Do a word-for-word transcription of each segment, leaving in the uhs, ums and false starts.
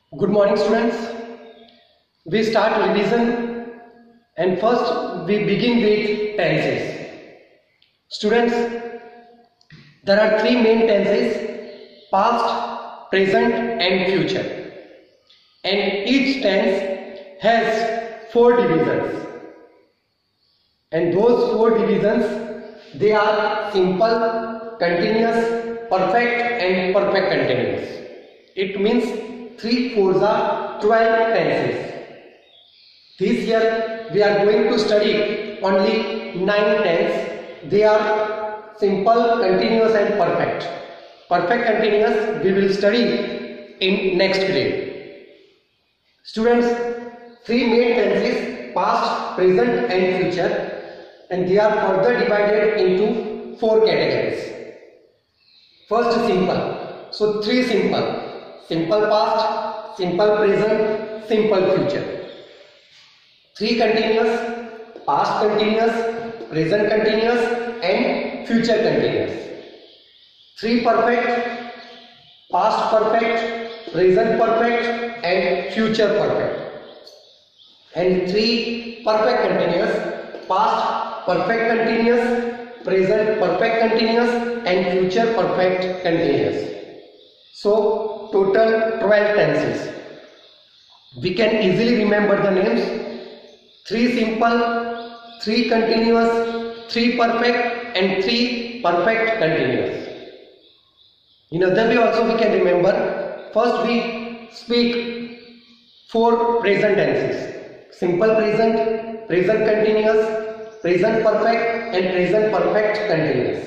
Good morning, students. We start revision and first we begin with tenses. Students, there are three main tenses: past, present and future. And each tense has four divisions. And those four divisions, they are simple, continuous, perfect and perfect continuous. It means three fours are twelve tenses. This year we are going to study only nine tenses. They are simple, continuous and perfect. Perfect continuous we will study in next grade. Students, three main tenses: past, present and future, and they are further divided into four categories. First, simple. So three simple. Simple past, simple present, simple future. Three continuous: past continuous, present continuous and future continuous. Three perfect: past perfect, present perfect and future perfect. And three perfect continuous: past perfect continuous, present perfect continuous and future perfect continuous. So total twelve tenses. We can easily remember the names: three simple, three continuous, three perfect and three perfect continuous. In other way also we can remember. First we speak four present tenses: simple present, present continuous, present perfect and present perfect continuous.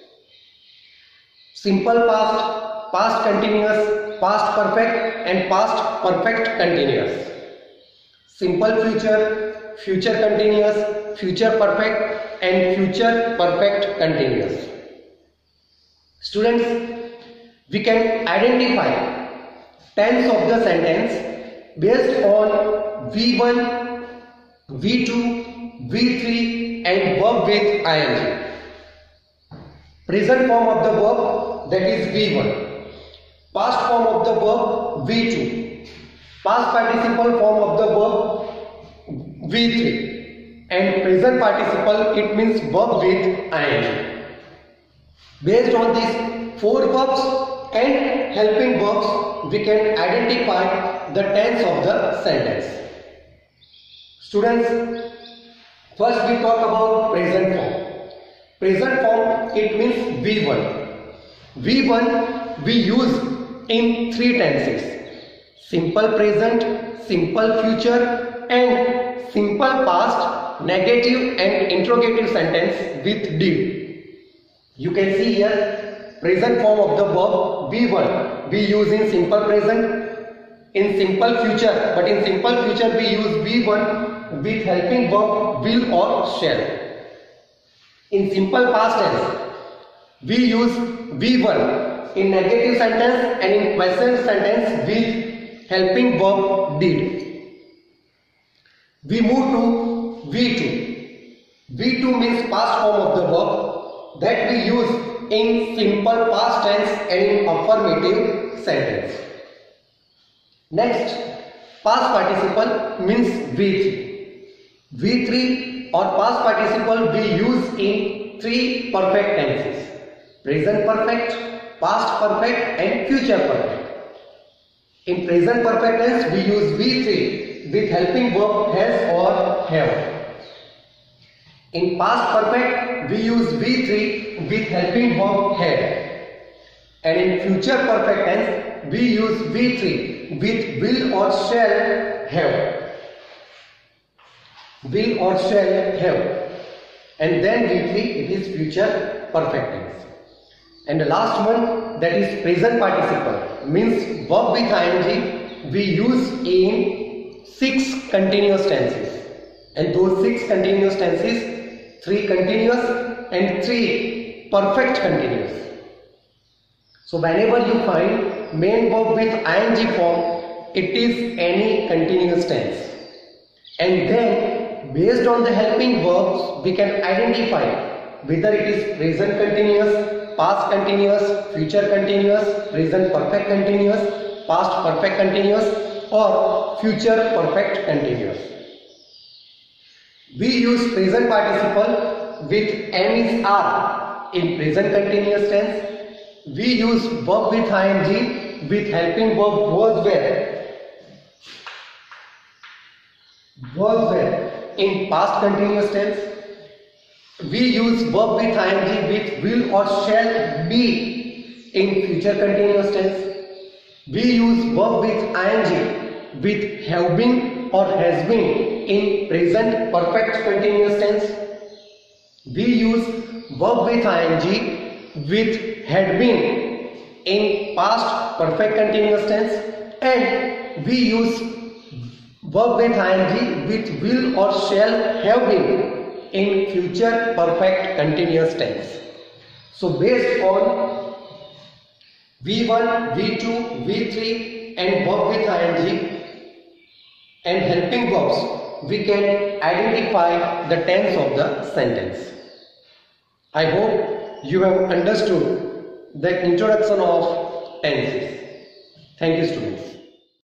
Simple past, past continuous, past perfect and past perfect continuous. Simple future, future continuous, future perfect and future perfect continuous. Students, we can identify tense of the sentence based on V one, V two, V three and verb with ing. Present form of the verb, that is V one. Past form of the verb V two, past participle form of the verb V three and present participle, it means verb with ing. Based on these four verbs and helping verbs, we can identify the tense of the sentence. Students, first we talk about present form. Present form, it means V one. V one we use in three tenses: simple present, simple future and simple past, negative and interrogative sentence with did. You can see here present form of the verb V one we use in simple present, in simple future, but in simple future we use V one with helping verb will or shall. In simple past tense we use V one in negative sentence and in present sentence with helping verb did. We move to V two. V two means past form of the verb that we use in simple past tense and in affirmative sentence. Next, past participle means V three. V three or past participle we use in three perfect tenses: present perfect, past perfect and future perfect. In present perfect tense we use V three with helping verb has or have. In past perfect we use V three with helping verb had. And in future perfect tense we use V three with will or shall have. Will or shall have. And then V three, it is future perfect tense. And the last one, that is present participle, means verb with ing we use in six continuous tenses. And those six continuous tenses, three continuous and three perfect continuous. So whenever you find main verb with ing form, it is any continuous tense. And then based on the helping verbs, we can identify whether it is present continuous, past continuous, future continuous, present perfect continuous, past perfect continuous or future perfect continuous. We use present participle with am is are in present continuous tense. We use verb with ing with helping verb was were, was were in past continuous tense. We use verb with ing with will or shall be in future continuous tense. We use verb with ing with have been or has been in present perfect continuous tense. We use verb with ing with had been in past perfect continuous tense, and we use verb with ing with will or shall have been in future perfect continuous tense. So based on V one, V two, V three and verb with ing and helping verbs, we can identify the tense of the sentence. I hope you have understood the introduction of tenses. Thank you, students.